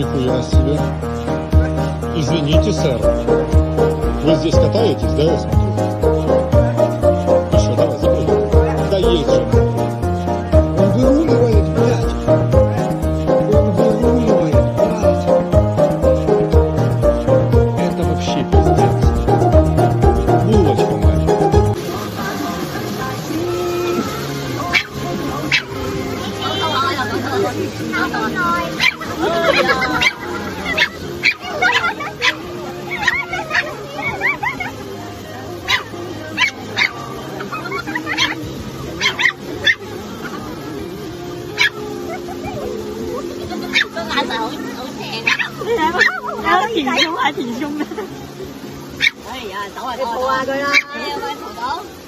Нихуя себе. Извините, сэр. Вы здесь катаетесь, да, я смотрю? Еще, давай, запрыгивай. Да едь же. Он выруливает, блядь. Он выруливает, блядь. Это вообще пиздец. Булочка, мать. 田凶係田凶咩？哎呀，走啊！你抱下佢啦！你有冇抱到？